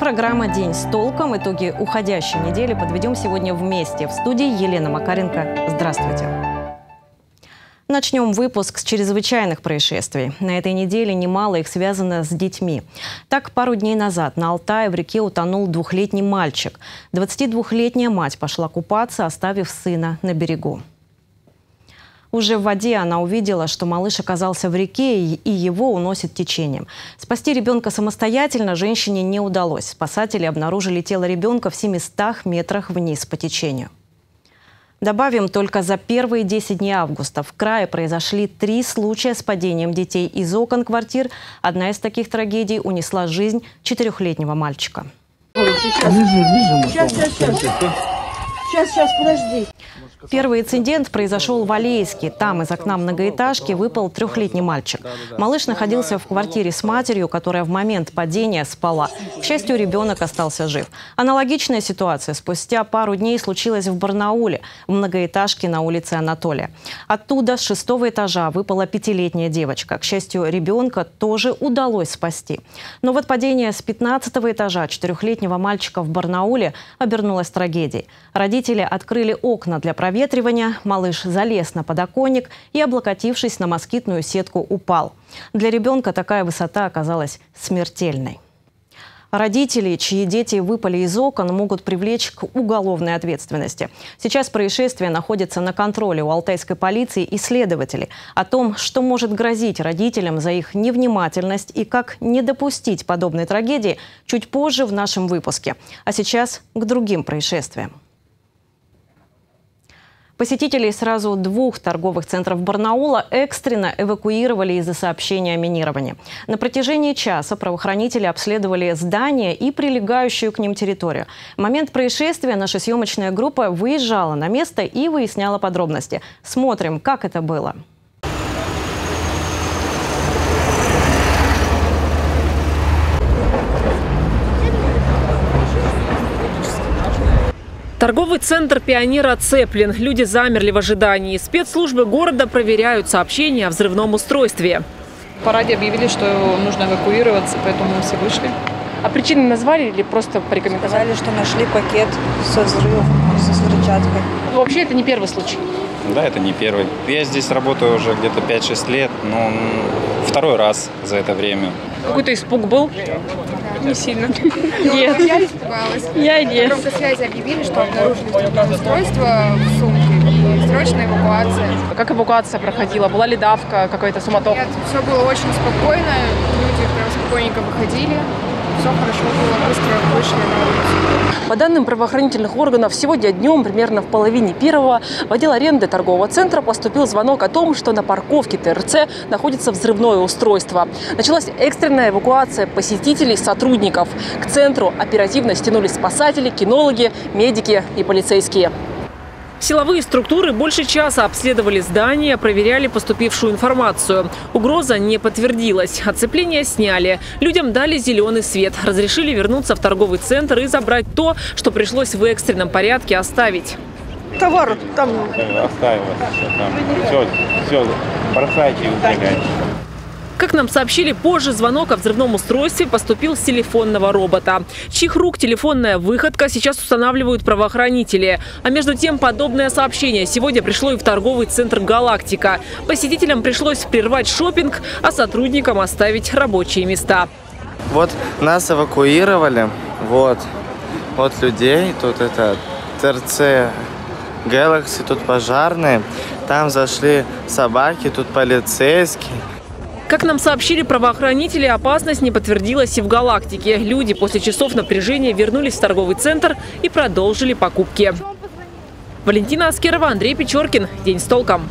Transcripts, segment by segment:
Программа «День с толком». Итоги уходящей недели подведем сегодня вместе. В студии Елена Макаренко. Здравствуйте. Начнем выпуск с чрезвычайных происшествий. На этой неделе немало их связано с детьми. Так, пару дней назад на Алтае в реке утонул 2-летний мальчик. 22-летняя мать пошла купаться, оставив сына на берегу. Уже в воде она увидела, что малыш оказался в реке и его уносит течением. Спасти ребенка самостоятельно женщине не удалось. Спасатели обнаружили тело ребенка в 700 метрах вниз по течению. Добавим, только за первые 10 дней августа в крае произошли 3 случая с падением детей из окон квартир. Одна из таких трагедий унесла жизнь 4-летнего мальчика. Сейчас, подожди. Первый инцидент произошел в Алейске. Там из окна многоэтажки выпал 3-летний мальчик. Малыш находился в квартире с матерью, которая в момент падения спала. К счастью, ребенок остался жив. Аналогичная ситуация спустя пару дней случилась в Барнауле, в многоэтажке на улице Анатолия. Оттуда с 6-го этажа выпала 5-летняя девочка. К счастью, ребенка тоже удалось спасти. Но вот падение с 15-го этажа 4-летнего мальчика в Барнауле обернулось трагедией. Родители открыли окна для проветривания. Малыш залез на подоконник и, облокотившись на москитную сетку, упал. Для ребенка такая высота оказалась смертельной. Родители, чьи дети выпали из окон, могут привлечь к уголовной ответственности. Сейчас происшествие находится на контроле у алтайской полиции и следователей. О том, что может грозить родителям за их невнимательность и как не допустить подобной трагедии, чуть позже в нашем выпуске. А сейчас к другим происшествиям. Посетителей сразу 2 торговых центров Барнаула экстренно эвакуировали из-за сообщения о минировании. На протяжении часа правоохранители обследовали здание и прилегающую к ним территорию. В момент происшествия наша съемочная группа выезжала на место и выясняла подробности. Смотрим, как это было. Торговый центр «Пионер» оцеплен. Люди замерли в ожидании. Спецслужбы города проверяют сообщения о взрывном устройстве. По радио объявили, что нужно эвакуироваться, поэтому мы все вышли. А причины назвали или просто порекомендовали? Сказали, что нашли пакет со взрывом, со взрывчаткой. Вообще это не первый случай. Да, это не первый. Я здесь работаю уже где-то 5-6 лет, но 2-й раз за это время. Какой-то испуг был? Не сильно. Нет. Я испугалась. Я нет. По громкой связи объявили, что обнаружили взрывное устройство в сумке. Срочная эвакуация. Как эвакуация проходила? Была ли давка, какая-то суматоха? Нет, все было очень спокойно. Люди прям спокойненько выходили. Все хорошо было, быстро вышли на улицу. По данным правоохранительных органов, сегодня днем, примерно в половине 1-го, в отдел аренды торгового центра поступил звонок о том, что на парковке ТРЦ находится взрывное устройство. Началась экстренная эвакуация посетителей и сотрудников. К центру оперативно стянулись спасатели, кинологи, медики и полицейские. Силовые структуры больше часа обследовали здание, проверяли поступившую информацию. Угроза не подтвердилась. Оцепление сняли. Людям дали зеленый свет. Разрешили вернуться в торговый центр и забрать то, что пришлось в экстренном порядке оставить. Товар там. Оставила. Все, бросайте и убегайте. Как нам сообщили позже, звонок о взрывном устройстве поступил с телефонного робота. Чьих рук телефонная выходка сейчас устанавливают правоохранители. А между тем, подобное сообщение сегодня пришло и в торговый центр «Галактика». Посетителям пришлось прервать шопинг, а сотрудникам оставить рабочие места. Вот нас эвакуировали, вот людей, тут это ТРЦ Galaxy, тут пожарные, там зашли собаки, тут полицейские. Как нам сообщили правоохранители, опасность не подтвердилась и в «Галактике». Люди после часов напряжения вернулись в торговый центр и продолжили покупки. Валентина Аскерова, Андрей Печоркин. День с толком.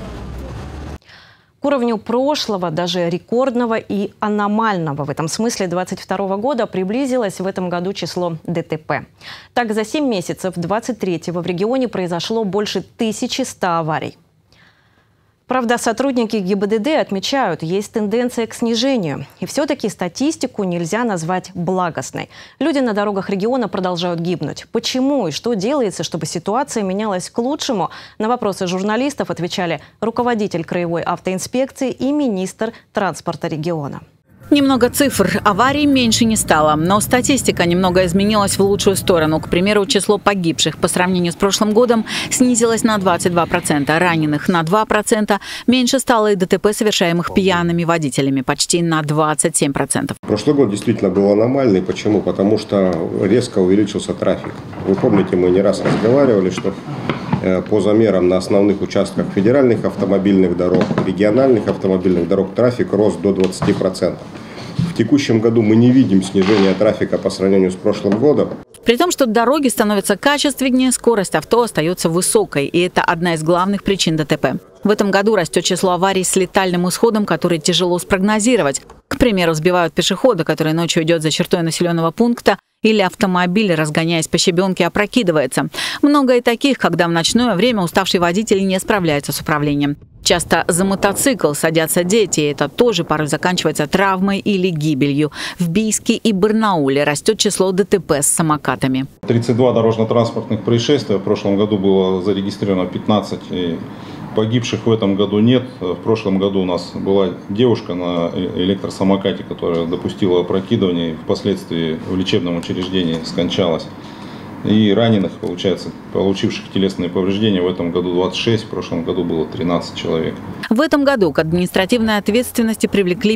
К уровню прошлого, даже рекордного и аномального в этом смысле 2022 года приблизилось в этом году число ДТП. Так, за 7 месяцев 2023-го в регионе произошло больше 1100 аварий. Правда, сотрудники ГИБДД отмечают, есть тенденция к снижению. И все-таки статистику нельзя назвать благостной. Люди на дорогах региона продолжают гибнуть. Почему и что делается, чтобы ситуация менялась к лучшему? На вопросы журналистов отвечали руководитель краевой автоинспекции и министр транспорта региона. Немного цифр. Аварий меньше не стало, но статистика немного изменилась в лучшую сторону. К примеру, число погибших по сравнению с прошлым годом снизилось на 22%, раненых на 2%. Меньше стало и ДТП, совершаемых пьяными водителями, почти на 27%. Прошлый год действительно был аномальный. Почему? Потому что резко увеличился трафик. Вы помните, мы не раз разговаривали, что по замерам на основных участках федеральных автомобильных дорог, региональных автомобильных дорог трафик рос до 20%. В текущем году мы не видим снижения трафика по сравнению с прошлым годом. При том, что дороги становятся качественнее, скорость авто остается высокой, и это одна из главных причин ДТП. В этом году растет число аварий с летальным исходом, которые тяжело спрогнозировать. К примеру, сбивают пешехода, который ночью идет за чертой населенного пункта, или автомобиль, разгоняясь по щебенке, опрокидывается. Много и таких, когда в ночное время уставший водитель не справляется с управлением. Часто за мотоцикл садятся дети, и это тоже порой заканчивается травмой или гибелью. В Бийске и Барнауле растет число ДТП с самокатами. 32 дорожно-транспортных происшествия. В прошлом году было зарегистрировано 15. И погибших в этом году нет. В прошлом году у нас была девушка на электросамокате, которая допустила опрокидывание и впоследствии в лечебном учреждении скончалась. И раненых, получается, получивших телесные повреждения в этом году 26, в прошлом году было 13 человек. В этом году к административной ответственности привлекли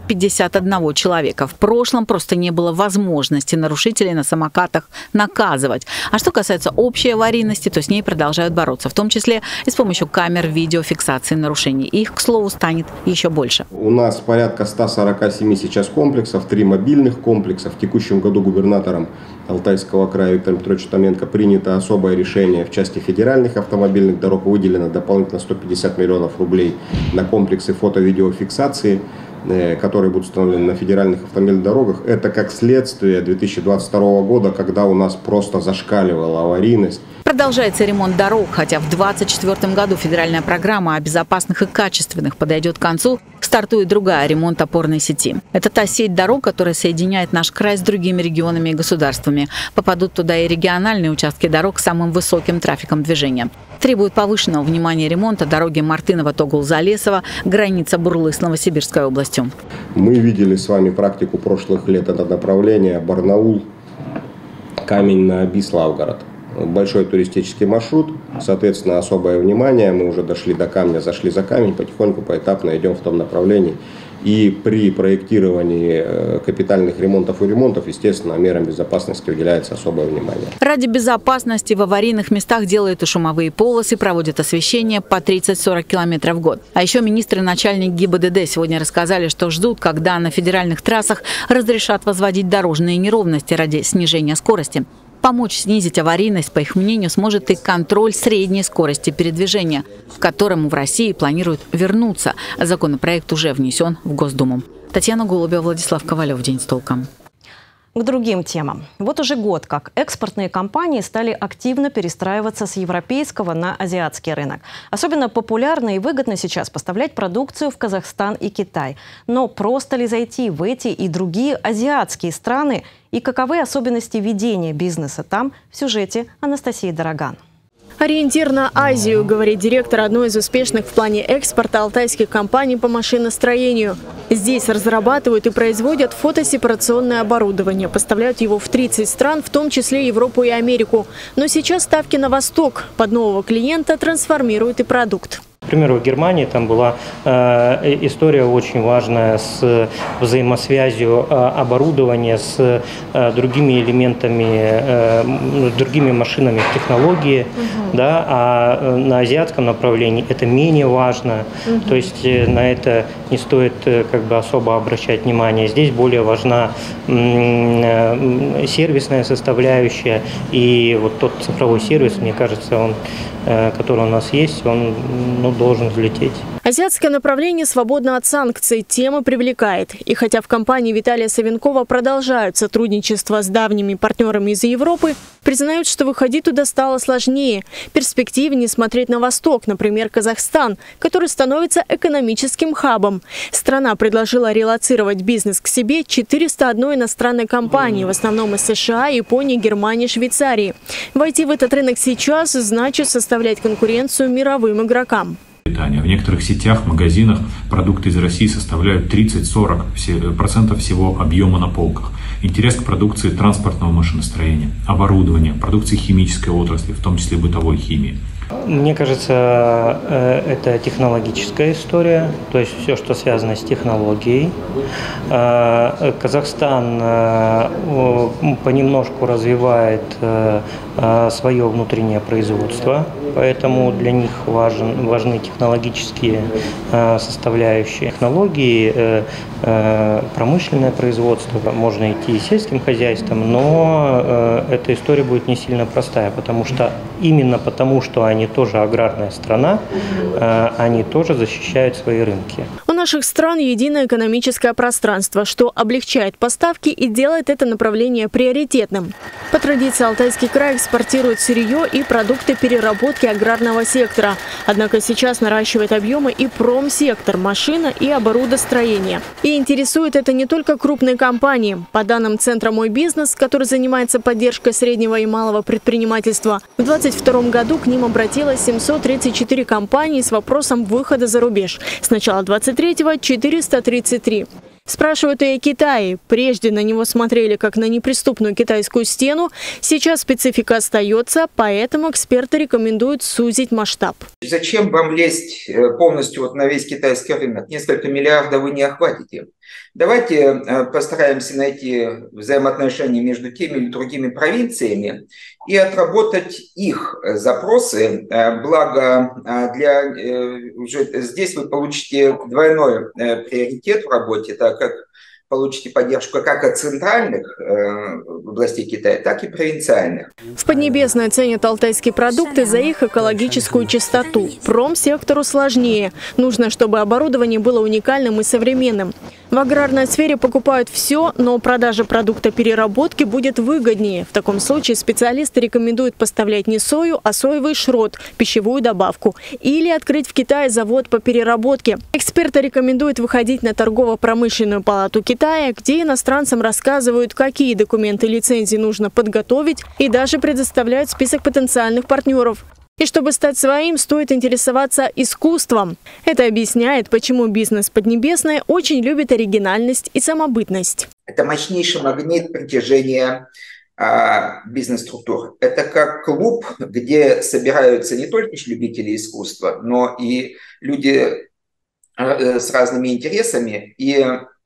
551 человека. В прошлом просто не было возможности нарушителей на самокатах наказывать. А что касается общей аварийности, то с ней продолжают бороться, в том числе и с помощью камер видеофиксации нарушений. Их, к слову, станет еще больше. У нас порядка 147 сейчас комплексов, 3 мобильных комплекса. В текущем году губернатором Алтайского края Виктором Петровичем Томенко принято особое решение в части федеральных автомобильных дорог. Выделено дополнительно 150 миллионов рублей на комплексы фото-видеофиксации, которые будут установлены на федеральных автомобильных дорогах. Это как следствие 2022 года, когда у нас просто зашкаливала аварийность. Продолжается ремонт дорог, хотя в 2024 году федеральная программа о безопасных и качественных подойдет к концу, стартует другая – ремонт опорной сети. Это та сеть дорог, которая соединяет наш край с другими регионами и государствами. Попадут туда и региональные участки дорог с самым высоким трафиком движения. Требует повышенного внимания ремонта дороги Мартынова-Тогул-Залесово, граница Бурлы с Новосибирской областью. Мы видели с вами практику прошлых лет. Это направление Барнаул, Камень на Оби, Славгород. Большой туристический маршрут, соответственно, особое внимание. Мы уже дошли до Камня, зашли за Камень, потихоньку, поэтапно идем в том направлении. И при проектировании капитальных ремонтов и ремонтов, естественно, мерам безопасности уделяется особое внимание. Ради безопасности в аварийных местах делают и шумовые полосы, проводят освещение по 30-40 километров в год. А еще министры и начальник ГИБДД сегодня рассказали, что ждут, когда на федеральных трассах разрешат возводить дорожные неровности ради снижения скорости. Помочь снизить аварийность, по их мнению, сможет и контроль средней скорости передвижения, к которому в России планируют вернуться. Законопроект уже внесен в Госдуму. Татьяна Голубева, Владислав Ковалев. День с толком. К другим темам. Вот уже год, как экспортные компании стали активно перестраиваться с европейского на азиатский рынок. Особенно популярно и выгодно сейчас поставлять продукцию в Казахстан и Китай. Но просто ли зайти в эти и другие азиатские страны? И каковы особенности ведения бизнеса там? В сюжете Анастасии Дороган. Ориентир на Азию, говорит директор одной из успешных в плане экспорта алтайских компаний по машиностроению. Здесь разрабатывают и производят фотосепарационное оборудование. Поставляют его в 30 стран, в том числе Европу и Америку. Но сейчас ставки на восток. Под нового клиента трансформируют и продукт. К примеру, в Германии там была история очень важная с взаимосвязью оборудования с другими элементами, другими машинами технологии, да, а на азиатском направлении это менее важно, то есть на это не стоит как бы особо обращать внимание. Здесь более важна сервисная составляющая, и вот тот цифровой сервис, мне кажется, он, который у нас есть, он должен взлететь. Азиатское направление свободно от санкций. Тема привлекает. И хотя в компании Виталия Савенкова продолжают сотрудничество с давними партнерами из Европы, признают, что выходить туда стало сложнее. Перспективнее смотреть на восток, например, Казахстан, который становится экономическим хабом. Страна предложила релоцировать бизнес к себе 401 иностранной компании, в основном из США, Японии, Германии, Швейцарии. Войти в этот рынок сейчас значит составлять конкуренцию мировым игрокам. В некоторых сетях, магазинах продукты из России составляют 30-40% всего объема на полках. Интерес к продукции транспортного машиностроения, оборудования, продукции химической отрасли, в том числе бытовой химии. Мне кажется, это технологическая история, то есть все, что связано с технологией. Казахстан понемножку развивает свое внутреннее производство, поэтому для них важны технологические составляющие. Технологии, промышленное производство, можно идти и сельским хозяйством, но эта история будет не сильно простая, именно потому, что они тоже аграрная страна, они тоже защищают свои рынки. У наших стран единое экономическое пространство, что облегчает поставки и делает это направление приоритетным. По традиции Алтайский край экспортирует сырье и продукты переработки аграрного сектора. Однако сейчас наращивает объемы и промсектор, машина и оборудостроение. И интересует это не только крупные компании. По данным Центра «Мой бизнес», который занимается поддержкой среднего и малого предпринимательства, в 2022 году к ним обратилось 734 компании с вопросом выхода за рубеж. С начала 2023-го – 433. Спрашивают и о Китае. Прежде на него смотрели как на неприступную китайскую стену. Сейчас специфика остается, поэтому эксперты рекомендуют сузить масштаб. Зачем вам лезть полностью на весь китайский рынок? Несколько миллиардов вы не охватите. Давайте постараемся найти взаимоотношения между теми или другими провинциями и отработать их запросы. Благо, уже здесь вы получите двойной приоритет в работе, так как получите поддержку как от центральных областей Китая, так и провинциальных. В Поднебесной ценят алтайские продукты за их экологическую чистоту. Промсектору сложнее. Нужно, чтобы оборудование было уникальным и современным. В аграрной сфере покупают все, но продажа продукта переработки будет выгоднее. В таком случае специалисты рекомендуют поставлять не сою, а соевый шрот, пищевую добавку. Или открыть в Китае завод по переработке. Эксперты рекомендуют выходить на торгово-промышленную палату Китая, где иностранцам рассказывают, какие документы и лицензии нужно подготовить, и даже предоставляют список потенциальных партнеров. И чтобы стать своим, стоит интересоваться искусством. Это объясняет, почему бизнес Поднебесной очень любит оригинальность и самобытность. Это мощнейший магнит притяжения бизнес-структур. Это как клуб, где собираются не только любители искусства, но и люди с разными интересами. И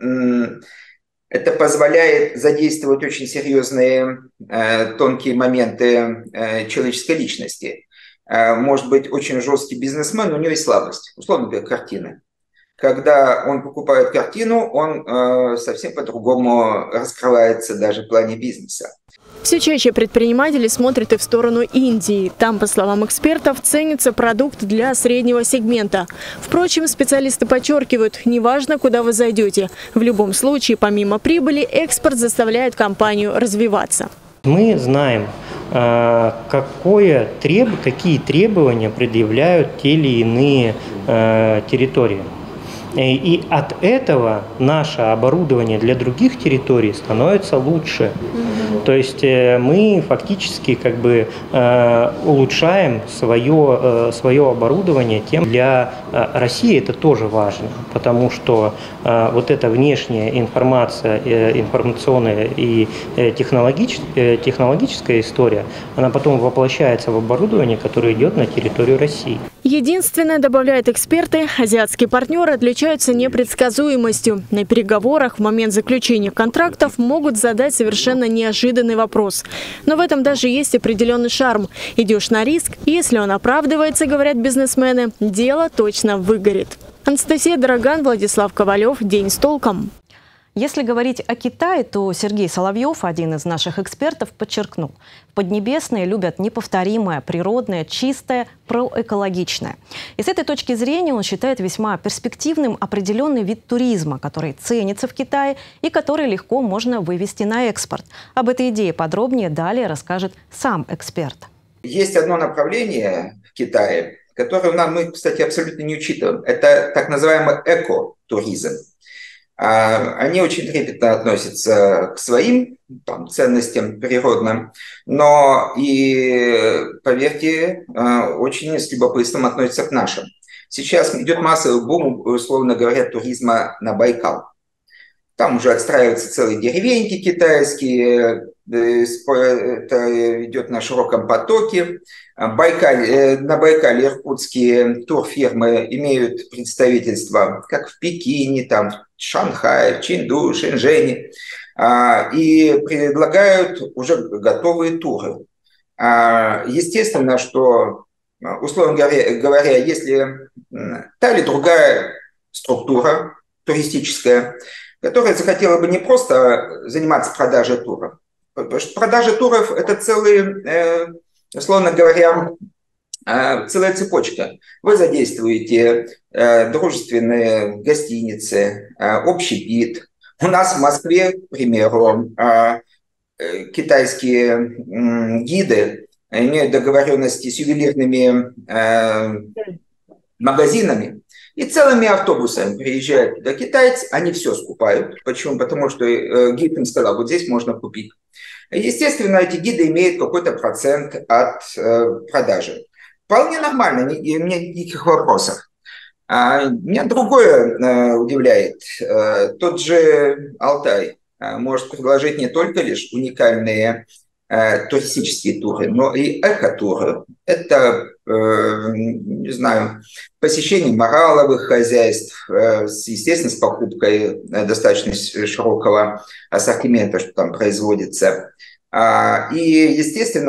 это позволяет задействовать очень серьезные тонкие моменты человеческой личности. Может быть очень жесткий бизнесмен, но у него есть слабость, условно говоря, картины. Когда он покупает картину, он совсем по-другому раскрывается даже в плане бизнеса. Все чаще предприниматели смотрят и в сторону Индии. Там, по словам экспертов, ценится продукт для среднего сегмента. Впрочем, специалисты подчеркивают, неважно, куда вы зайдете. В любом случае, помимо прибыли, экспорт заставляет компанию развиваться. Мы знаем, какие требования предъявляют те или иные территории. И от этого наше оборудование для других территорий становится лучше. То есть мы фактически улучшаем свое оборудование тем. Для России это тоже важно, потому что вот эта внешняя информация, информационная и технологическая история, она потом воплощается в оборудование, которое идет на территорию России. Единственное, добавляют эксперты, азиатские партнеры отличаются непредсказуемостью. На переговорах в момент заключения контрактов могут задать совершенно неожиданный вопрос. Но в этом даже есть определенный шарм. Идешь на риск, и если он оправдывается, говорят бизнесмены, дело точно выгорит. Анастасия Дороган, Владислав Ковалев. День с толком. Если говорить о Китае, то Сергей Соловьев, один из наших экспертов, подчеркнул: Поднебесные любят неповторимое, природное, чистое, проэкологичное. И с этой точки зрения он считает весьма перспективным определенный вид туризма, который ценится в Китае и который легко можно вывести на экспорт. Об этой идее подробнее далее расскажет сам эксперт. Есть одно направление в Китае, которое мы, кстати, абсолютно не учитываем. Это так называемый экотуризм. Они очень трепетно относятся к своим ценностям природным, но и, поверьте, очень с любопытством относятся к нашим. сейчас идет массовый бум, условно говоря, туризма на Байкал. Там уже отстраиваются целые деревеньки китайские, это идет на широком потоке. На Байкале иркутские турфирмы имеют представительство как в Пекине, там, в Шанхае, в Чэньду, Шэньчжэне, и предлагают уже готовые туры. Естественно, что, условно говоря, если та или другая структура туристическая, которая захотела бы не просто заниматься продажей туров, потому что продажа туров – это целый, условно говоря, целая цепочка. Вы задействуете дружественные гостиницы, общепит. У нас в Москве, к примеру, китайские гиды имеют договоренности с ювелирными магазинами и целыми автобусами приезжают туда китайцы, они все скупают. Почему? Потому что гид им сказал, вот здесь можно купить. Естественно, эти гиды имеют какой-то процент от продажи. Вполне нормально, у меня никаких вопросов. Меня другое удивляет. Тот же Алтай может предложить не только лишь уникальные туристические туры, но и эко-туры. Это, не знаю, посещение мораловых хозяйств, естественно, с покупкой достаточно широкого ассортимента, что там производится. И, естественно,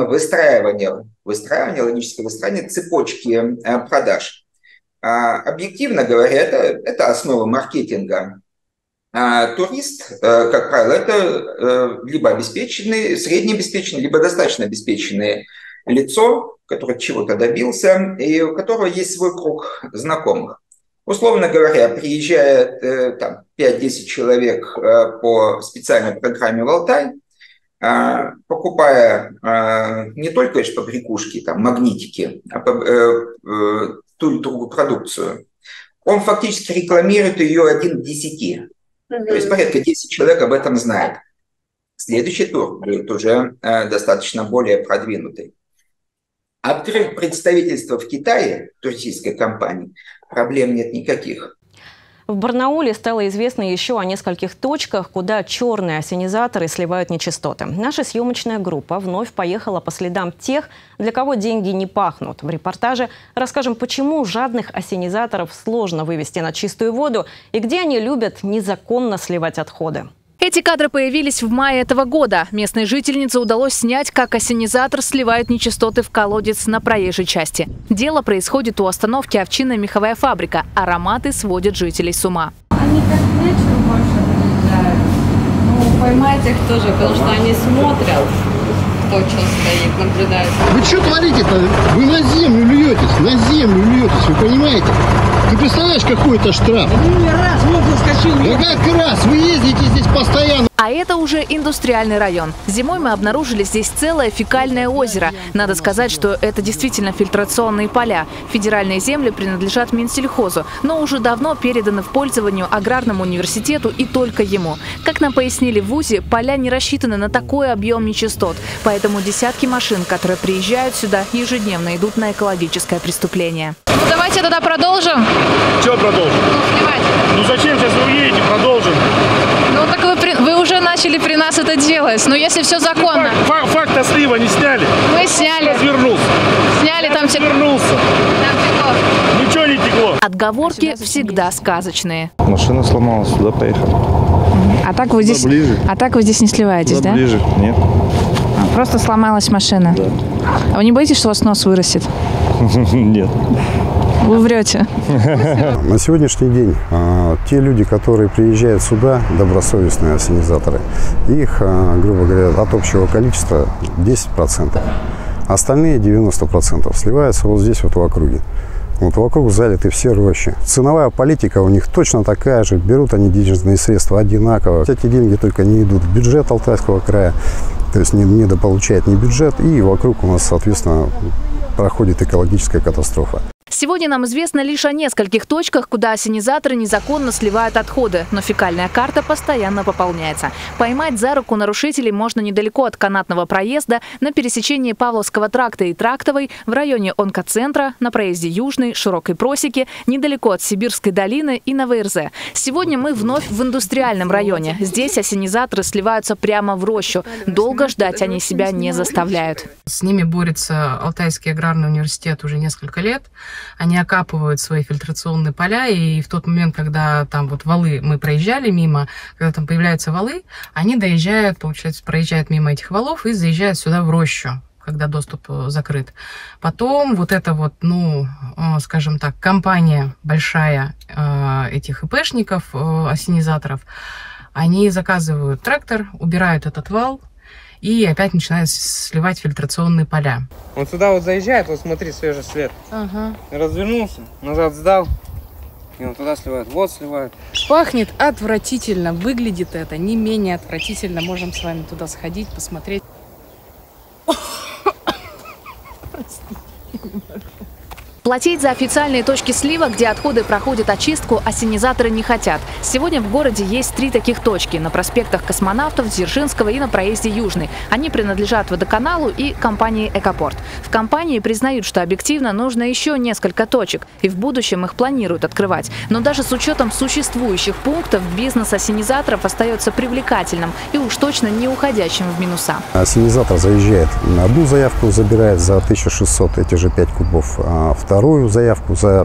логическое выстраивание цепочки продаж. Объективно говоря, это основа маркетинга. Турист, как правило, это либо обеспеченный, среднеобеспеченный, либо достаточно обеспеченное лицо, который чего-то добился, и у которого есть свой круг знакомых. Условно говоря, приезжает там 5-10 человек по специальной программе в Алтай, покупая не только лишь побрякушки, там, магнитики, а ту или другую продукцию, он фактически рекламирует ее 1 к 10. То есть порядка 10 человек об этом знает. Следующий тур будет уже достаточно более продвинутый. Открыть представительство в Китае туристической компании, проблем нет никаких. В Барнауле стало известно еще о нескольких точках, куда черные ассенизаторы сливают нечистоты. Наша съемочная группа вновь поехала по следам тех, для кого деньги не пахнут. В репортаже расскажем, почему жадных ассенизаторов сложно вывести на чистую воду и где они любят незаконно сливать отходы. Эти кадры появились в мае этого года. Местной жительнице удалось снять, как ассенизатор сливает нечистоты в колодец на проезжей части. Дело происходит у остановки «Овчинная меховая фабрика». Ароматы сводят жителей с ума. Они как вечером больше приезжают. Ну, поймайте их тоже, потому что они смотрят, кто что стоит, наблюдает. Вы что творите-то? Вы на землю льетесь, вы понимаете? Ты представляешь, какой это штраф? Ну, раз, вот заскочил. Да как раз? Вы ездите здесь постоянно. А это уже индустриальный район. Зимой мы обнаружили здесь целое фекальное озеро. Надо сказать, что это действительно фильтрационные поля. Федеральные земли принадлежат Минсельхозу, но уже давно переданы в пользование Аграрному университету и только ему. Как нам пояснили в ВУЗе, поля не рассчитаны на такой объем нечистот. Поэтому десятки машин, которые приезжают сюда, ежедневно идут на экологическое преступление. Ну давайте тогда продолжим. Что продолжим? Ну зачем сейчас вы уедете? Продолжим. Ну так вы уже начали при нас это делать. Но если все законно. Факт слива не сняли? Мы сняли. Развернулся. Сняли, там все. Развернулся. Там текло. Ничего не текло. Отговорки всегда сказочные. Машина сломалась, сюда поехали. А так вы здесь, здесь не сливаетесь, да? Ближе, нет. Просто сломалась машина. Да. А вы не боитесь, что у вас нос вырастет? Нет. Вы врете. На сегодняшний день те люди, которые приезжают сюда, добросовестные ассенизаторы, их, грубо говоря, от общего количества 10%. Остальные 90% сливаются вот здесь вот в округе. Вот вокруг залиты все рощи. Ценовая политика у них точно такая же. Берут они денежные средства одинаково. Эти деньги только не идут в бюджет Алтайского края. То есть недополучает ни бюджет. И вокруг у нас, соответственно, проходит экологическая катастрофа. Сегодня нам известно лишь о нескольких точках, куда ассенизаторы незаконно сливают отходы, но фекальная карта постоянно пополняется. Поймать за руку нарушителей можно недалеко от канатного проезда, на пересечении Павловского тракта и Трактовой, в районе онкоцентра, на проезде Южной, Широкой Просеки, недалеко от Сибирской долины и на ВРЗ. Сегодня мы вновь в индустриальном районе. Здесь ассенизаторы сливаются прямо в рощу. Долго ждать они себя не заставляют. С ними борется Алтайский аграрный университет уже несколько лет. Они окапывают свои фильтрационные поля, и в тот момент, когда там вот валы, мы проезжали мимо, когда там появляются валы, они доезжают, получается, проезжают мимо этих валов и заезжают сюда в рощу, когда доступ закрыт. Потом вот эта вот, ну, скажем так, компания большая этих ИПшников, ассенизаторов, они заказывают трактор, убирают этот вал, и опять начинают сливать фильтрационные поля. Он сюда вот заезжает, вот смотри, свежий след. Ага. Развернулся, назад сдал, и он туда сливает, вот сливает. Пахнет отвратительно, выглядит это не менее отвратительно. Можем с вами туда сходить, посмотреть. Платить за официальные точки слива, где отходы проходят очистку, ассенизаторы не хотят. Сегодня в городе есть 3 таких точки – на проспектах Космонавтов, Дзержинского и на проезде Южный. Они принадлежат водоканалу и компании «Экопорт». В компании признают, что объективно нужно еще несколько точек, и в будущем их планируют открывать. Но даже с учетом существующих пунктов бизнес ассенизаторов остается привлекательным и уж точно не уходящим в минуса. Ассенизатор заезжает на одну заявку, забирает за 1600 эти же 5 кубов, а вторую заявку за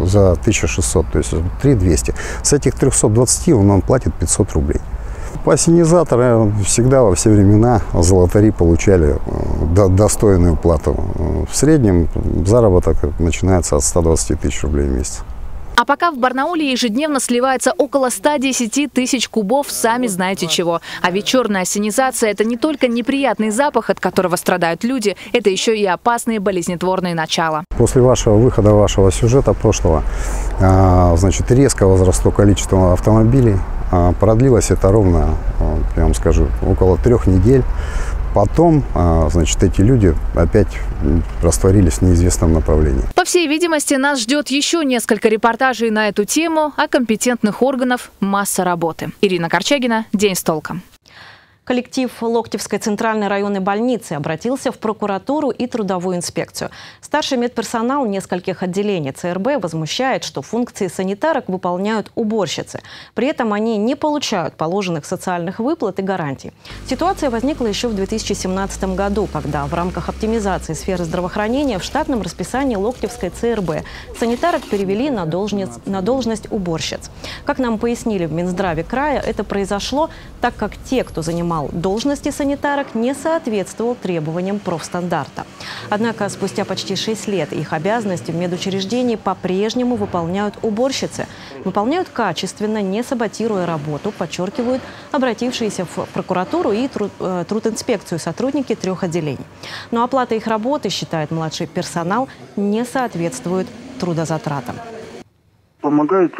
1600, то есть 3200. С этих 320 он платит 500 рублей. Ассенизаторы всегда во все времена золотари получали достойную плату. В среднем заработок начинается от 120 тысяч рублей в месяц. А пока в Барнауле ежедневно сливается около 110 тысяч кубов, сами знаете чего. А ведь черная ассенизация – это не только неприятный запах, от которого страдают люди, это еще и опасные болезнетворные начала. После выхода вашего сюжета прошлого, значит, резко возросло количество автомобилей. Продлилось это ровно, я вам скажу, около 3 недель. Потом, значит, эти люди опять растворились в неизвестном направлении. По всей видимости, нас ждет еще несколько репортажей на эту тему, а компетентных органов масса работы. Ирина Корчагина, «День с толком». Коллектив Локтевской центральной районной больницы обратился в прокуратуру и трудовую инспекцию. Старший медперсонал нескольких отделений ЦРБ возмущает, что функции санитарок выполняют уборщицы. При этом они не получают положенных социальных выплат и гарантий. Ситуация возникла еще в 2017 году, когда в рамках оптимизации сферы здравоохранения в штатном расписании Локтевской ЦРБ санитарок перевели на должность уборщиц. Как нам пояснили в Минздраве края, это произошло так, как те, кто занимал должности санитарок, не соответствовал требованиям профстандарта. Однако спустя почти 6 лет их обязанности в медучреждении по-прежнему выполняют уборщицы. Выполняют качественно, не саботируя работу, подчеркивают обратившиеся в прокуратуру и трудинспекцию сотрудники 3 отделений. Но оплата их работы, считает младший персонал, не соответствует трудозатратам. Помогает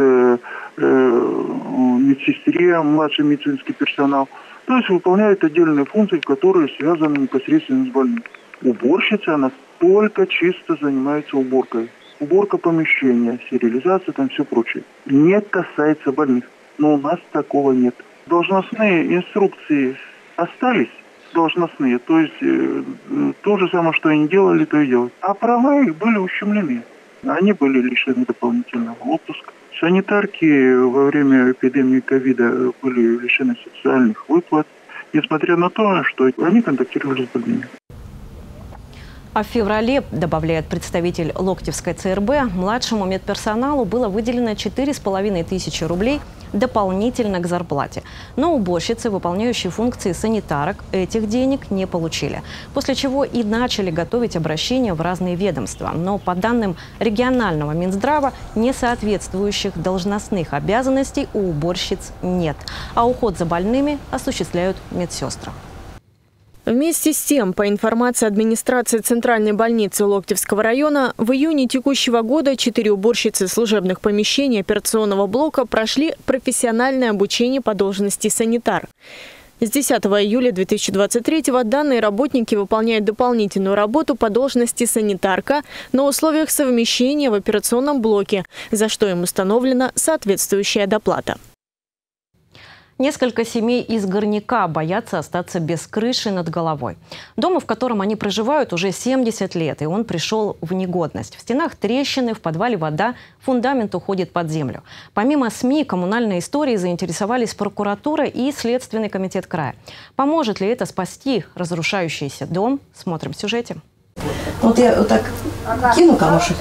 медсестре, младший медицинский персонал. То есть выполняет отдельные функции, которые связаны непосредственно с больным. Уборщица, она только чисто занимается уборкой. Уборка помещения, стерилизация, там все прочее. Не касается больных. Но у нас такого нет. Должностные инструкции остались, должностные. То есть то же самое, что они делали, то и делают. А права их были ущемлены. Они были лишены дополнительного отпуска. Санитарки во время эпидемии ковида были лишены социальных выплат, несмотря на то, что они контактировали с больными. А в феврале, добавляет представитель Локтевской ЦРБ, младшему медперсоналу было выделено 4500 рублей дополнительно к зарплате. Но уборщицы, выполняющие функции санитарок, этих денег не получили. После чего и начали готовить обращения в разные ведомства. Но по данным регионального Минздрава, несоответствующих должностных обязанностей у уборщиц нет. А уход за больными осуществляют медсестры. Вместе с тем, по информации администрации Центральной больницы Локтевского района, в июне текущего года 4 уборщицы служебных помещений операционного блока прошли профессиональное обучение по должности санитар. С 10 июля 2023-го данные работники выполняют дополнительную работу по должности санитарка на условиях совмещения в операционном блоке, за что им установлена соответствующая доплата. Несколько семей из Горняка боятся остаться без крыши над головой. Дому, в котором они проживают, уже 70 лет, и он пришел в негодность. В стенах трещины, в подвале вода, фундамент уходит под землю. Помимо СМИ, коммунальной историей заинтересовались прокуратура и Следственный комитет края. Поможет ли это спасти разрушающийся дом? Смотрим в сюжете. Вот я вот так кину камушек.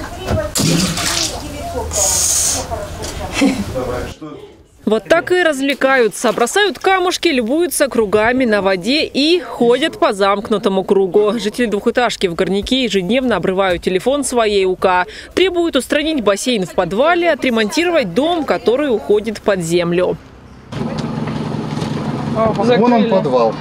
Вот так и развлекаются. Бросают камушки, любуются кругами на воде и ходят по замкнутому кругу. Жители двухэтажки в Горняке ежедневно обрывают телефон своей УК. Требуют устранить бассейн в подвале, отремонтировать дом, который уходит под землю. Вон он подвал.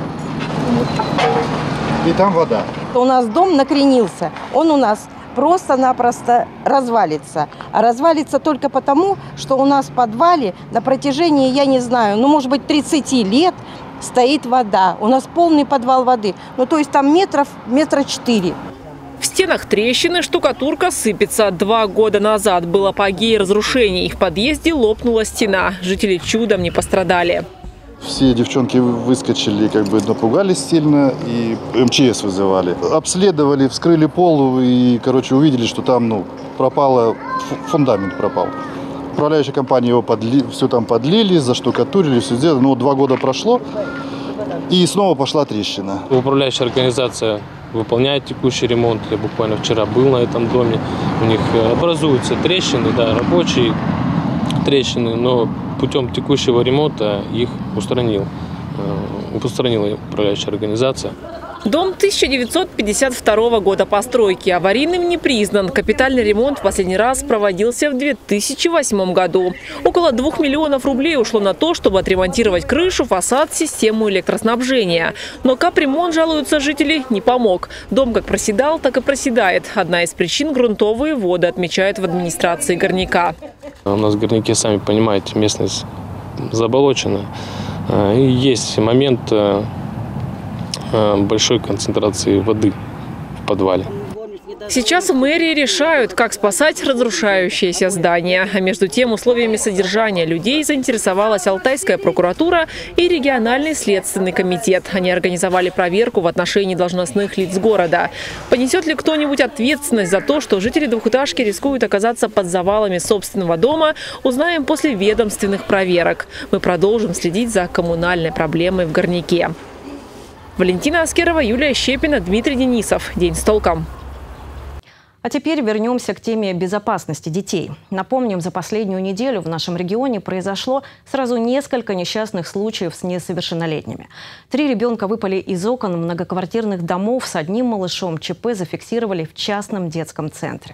И там вода. У нас дом накренился. Он у нас просто-напросто развалится. А развалится только потому, что у нас в подвале на протяжении, я не знаю, может быть 30 лет стоит вода. У нас полный подвал воды. То есть там метра 4. В стенах трещины, штукатурка сыпется. 2 года назад был апогей разрушений. В подъезде лопнула стена. Жители чудом не пострадали. Все девчонки выскочили, напугались сильно и МЧС вызывали. Обследовали, вскрыли пол и, увидели, что там, пропало, фундамент пропал. Управляющая компания его все там подлили, заштукатурили, все сделали. 2 года прошло и снова пошла трещина. Управляющая организация выполняет текущий ремонт. Я буквально вчера был на этом доме. У них образуются трещины, рабочие трещины, но путем текущего ремонта их устранила управляющая организация. Дом 1952 года постройки. Аварийным не признан. Капитальный ремонт в последний раз проводился в 2008 году. Около 2 миллионов рублей ушло на то, чтобы отремонтировать крышу, фасад, систему электроснабжения. Но капремонт, жалуются жители, не помог. Дом как проседал, так и проседает. Одна из причин – грунтовые воды, отмечают в администрации Горняка. У нас в Горняке, сами понимаете, местность заболочена. И есть момент большой концентрации воды в подвале. Сейчас в мэрии решают, как спасать разрушающиеся здания. А между тем, условиями содержания людей заинтересовалась Алтайская прокуратура и региональный следственный комитет. Они организовали проверку в отношении должностных лиц города. Понесет ли кто-нибудь ответственность за то, что жители двухэтажки рискуют оказаться под завалами собственного дома, узнаем после ведомственных проверок. Мы продолжим следить за коммунальной проблемой в Горняке. Валентина Аскерова, Юлия Щепина, Дмитрий Денисов. День с толком. А теперь вернемся к теме безопасности детей. Напомним, за последнюю неделю в нашем регионе произошло сразу несколько несчастных случаев с несовершеннолетними. 3 ребенка выпали из окон многоквартирных домов с одним малышом. ЧП зафиксировали в частном детском центре.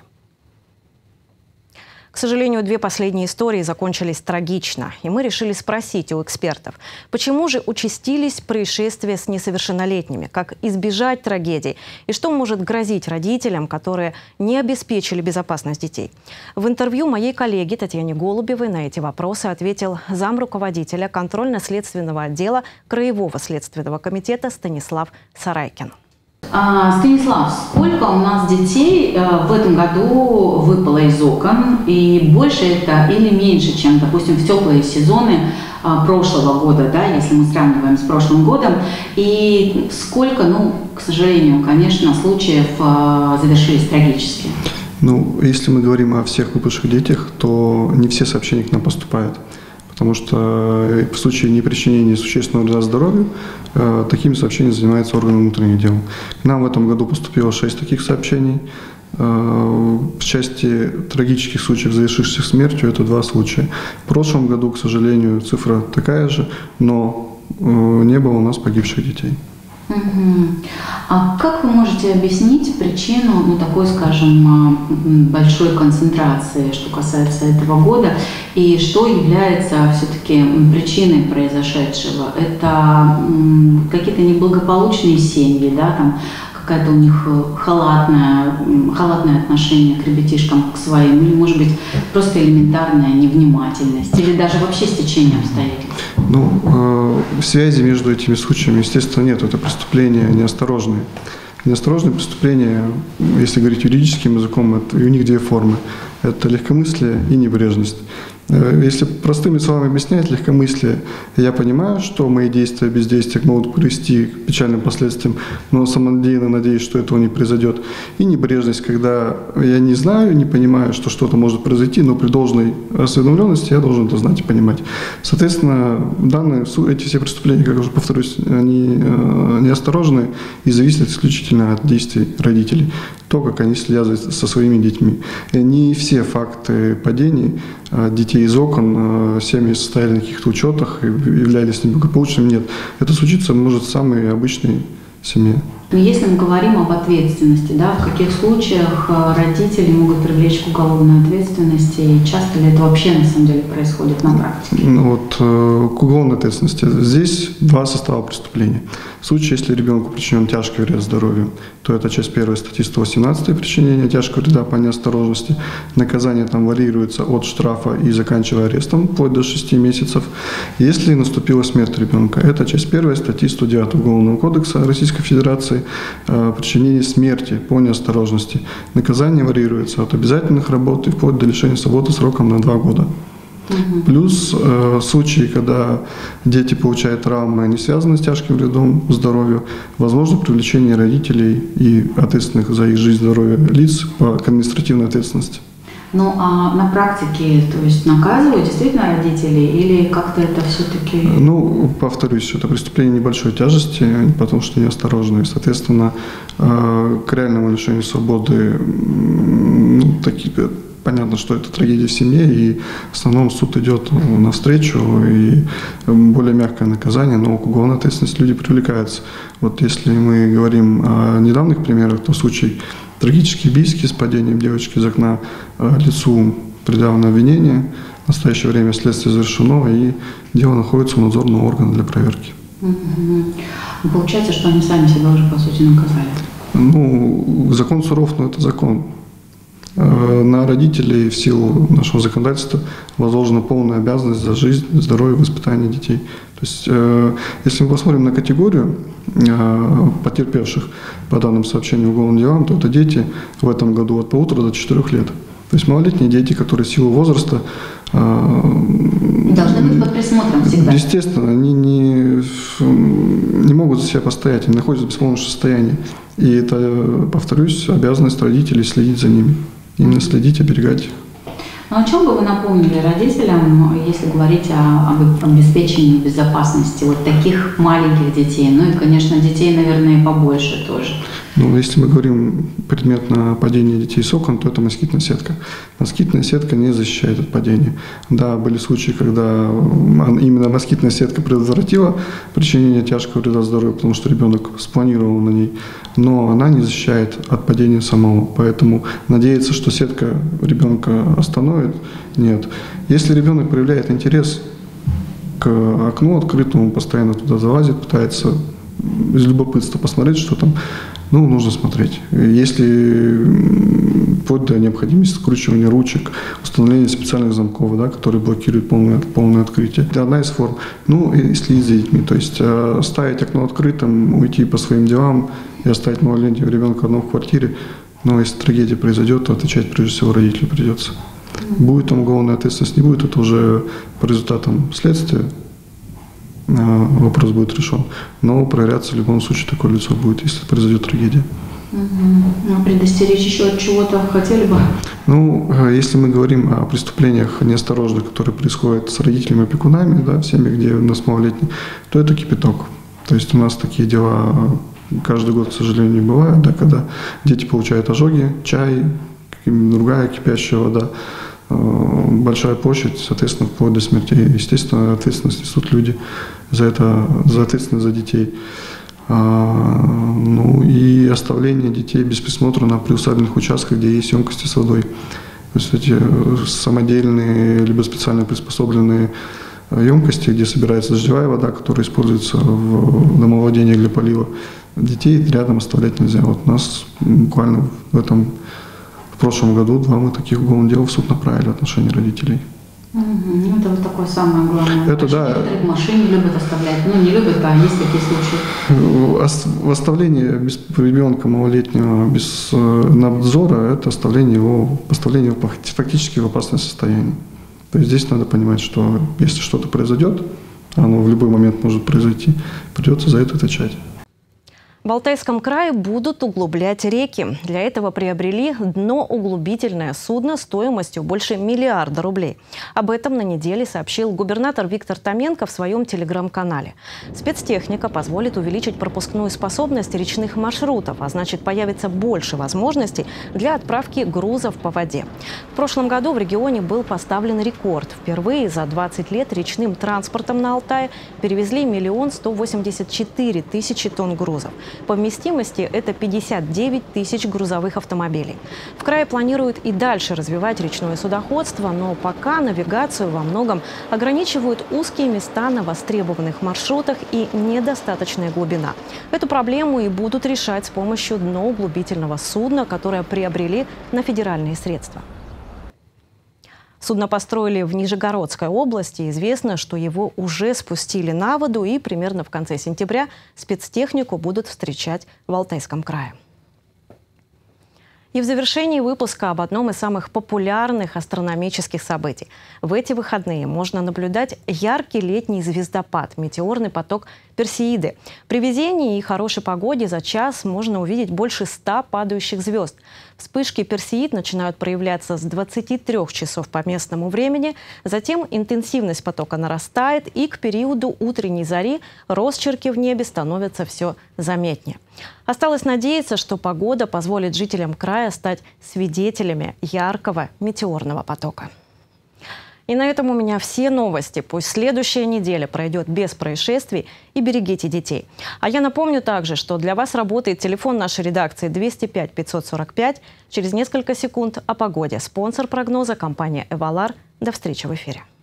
К сожалению, 2 последние истории закончились трагично. И мы решили спросить у экспертов, почему же участились происшествия с несовершеннолетними, как избежать трагедий и что может грозить родителям, которые не обеспечили безопасность детей. В интервью моей коллеги Татьяне Голубевой на эти вопросы ответил замруководителя контрольно-следственного отдела Краевого следственного комитета Станислав Сарайкин. Станислав, сколько у нас детей в этом году выпало из окон? И больше это или меньше, чем, допустим, в теплые сезоны прошлого года, если мы сравниваем с прошлым годом? И сколько, к сожалению, конечно, случаев завершились трагически? Если мы говорим о всех выпавших детях, то не все сообщения к нам поступают. Потому что в случае непричинения существенного вреда здоровью такими сообщениями занимается орган внутренних дел. К нам в этом году поступило 6 таких сообщений. В части трагических случаев, завершившихся смертью, это 2 случая. В прошлом году, к сожалению, цифра такая же, но не было у нас погибших детей. А как вы можете объяснить причину такой, скажем, большой концентрации, что касается этого года, и что является все-таки причиной произошедшего? Это какие-то неблагополучные семьи, какая-то у них халатное отношение к ребятишкам, к своим, или, может быть, просто элементарная невнимательность, или даже вообще стечение обстоятельств? Ну, связи между этими случаями, естественно, нет. Это преступления неосторожные. Неосторожные преступления, если говорить юридическим языком, и у них две формы. Это легкомыслие и небрежность. Если простыми словами объяснять легкомыслие, я понимаю, что мои действия, бездействия могут привести к печальным последствиям, но самонадеянно надеюсь, что этого не произойдет. И небрежность, когда я не знаю, не понимаю, что что-то может произойти, но при должной осведомленности я должен это знать и понимать. Соответственно, эти все преступления, как я уже повторюсь, они неосторожны и зависят исключительно от действий родителей. То, как они следят со своими детьми. Не все факты падений детей из окон, семьи состояли на каких-то учетах и являлись неблагополучными. Нет, это случится может в самой обычной семье. Если мы говорим об ответственности, да, в каких случаях родители могут привлечь к уголовной ответственности, и часто ли это вообще на самом деле происходит на практике? К уголовной ответственности здесь два состава преступления. В случае, если ребенку причинен тяжкий вред здоровью, то это часть 1 статьи 118 причинение тяжкого вреда по неосторожности. Наказание там варьируется от штрафа и заканчивая арестом, вплоть до 6 месяцев. Если наступила смерть ребенка, это часть 1 статьи 109 Уголовного кодекса Российской Федерации, причинение смерти по неосторожности. Наказание варьируется от обязательных работ и вплоть до лишения свободы сроком на 2 года. Плюс случаи, когда дети получают травмы, не связанные с тяжким вредом здоровью, возможно привлечение родителей и ответственных за их жизнь и здоровье лиц по административной ответственности. Ну а на практике, то есть наказывают действительно родителей или как-то это все-таки… Ну, повторюсь, это преступление небольшой тяжести, потому что неосторожные. Соответственно, к реальному лишению свободы понятно, что это трагедия в семье, и в основном суд идет навстречу, и более мягкое наказание, но к уголовной ответственности люди привлекаются. Вот если мы говорим о недавних примерах, то случай трагический бийский с падением девочки из окна, лицу предъявлено обвинение, в настоящее время следствие завершено, и дело находится у надзорного органа для проверки. Получается, что они сами себя уже, по сути, наказали? Ну, закон суров, но это закон. На родителей в силу нашего законодательства возложена полная обязанность за жизнь, здоровье, воспитание детей. То есть, если мы посмотрим на категорию потерпевших по данным сообщениям уголовным делам, то это дети в этом году от 1,5 до 4 лет. То есть малолетние дети, которые в силу возраста… Должны быть под присмотром всегда. Естественно, они не могут за себя постоять, они находятся в беспомощном состоянии. И это, повторюсь, обязанность родителей следить за ними. Именно следить, оберегать их. Ну, о чем бы вы напомнили родителям, если говорить об обеспечении безопасности вот таких маленьких детей? Ну и, конечно, детей, наверное, и побольше тоже. Ну, если мы говорим предметно падения детей с окон, то это москитная сетка. Москитная сетка не защищает от падения. Да, были случаи, когда именно москитная сетка предотвратила причинение тяжкого вреда здоровью, потому что ребенок спланировал на ней, но она не защищает от падения самого. Поэтому надеяться, что сетка ребенка остановит, нет. Если ребенок проявляет интерес к окну открытому, постоянно туда залазит, пытается из любопытства посмотреть, что там, ну, нужно смотреть. Если вплоть до необходимости скручивания ручек, установления специальных замков, да, которые блокируют полное открытие. Это одна из форм. Ну, и следить за детьми. То есть оставить окно открытым, уйти по своим делам и оставить малолетнего ребенка одного в квартире. Но если трагедия произойдет, то отвечать прежде всего родителю придется. Будет там уголовная ответственность, не будет, это уже по результатам следствия вопрос будет решен. Но проверяться в любом случае такое лицо будет, если произойдет трагедия. А предостеречь еще от чего-то хотели бы? Ну, если мы говорим о преступлениях неосторожных, которые происходят с родителями-опекунами, да, в семьях, где у нас малолетние, то это кипяток. То есть у нас такие дела каждый год, к сожалению, бывают, да, когда дети получают ожоги, чай, другая кипящая вода, большая площадь, соответственно, вплоть до смертей. Естественно, ответственность несут люди за это, за ответственность за детей. Ну и оставление детей без присмотра на приусадебных участках, где есть емкости с водой. То есть эти самодельные либо специально приспособленные емкости, где собирается дождевая вода, которая используется в домовладениях для полива. детей рядом оставлять нельзя. Вот у нас буквально в прошлом году 2 мы таких уголовных дел в суд направили в отношении родителей. Это вот такое самое главное. Это да. В машине любят оставлять, не любят, а есть такие случаи. Оставление ребенка малолетнего без надзора – это поставление его фактически в опасное состояние. То есть здесь надо понимать, что если что-то произойдет, оно в любой момент может произойти, придется за это отвечать. В Алтайском крае будут углублять реки. Для этого приобрели дноуглубительное судно стоимостью больше миллиарда рублей. Об этом на неделе сообщил губернатор Виктор Томенко в своем телеграм-канале. Спецтехника позволит увеличить пропускную способность речных маршрутов, а значит, появится больше возможностей для отправки грузов по воде. В прошлом году в регионе был поставлен рекорд. Впервые за 20 лет речным транспортом на Алтае перевезли 1 184 000 тонн грузов. По вместимости это 59 тысяч грузовых автомобилей. В крае планируют и дальше развивать речное судоходство, но пока навигацию во многом ограничивают узкие места на востребованных маршрутах и недостаточная глубина. Эту проблему и будут решать с помощью дноуглубительного судна, которое приобрели на федеральные средства. Судно построили в Нижегородской области. Известно, что его уже спустили на воду, и примерно в конце сентября спецтехнику будут встречать в Алтайском крае. И в завершении выпуска об одном из самых популярных астрономических событий. В эти выходные можно наблюдать яркий летний звездопад, метеорный поток Персеиды. При везении и хорошей погоде за час можно увидеть больше 100 падающих звезд. Вспышки Персеид начинают проявляться с 23 часов по местному времени. Затем интенсивность потока нарастает, и к периоду утренней зари росчерки в небе становятся все заметнее. Осталось надеяться, что погода позволит жителям края стать свидетелями яркого метеорного потока. И на этом у меня все новости. Пусть следующая неделя пройдет без происшествий, и берегите детей. А я напомню также, что для вас работает телефон нашей редакции 205 545. Через несколько секунд о погоде. Спонсор прогноза – компания «Эвалар». До встречи в эфире.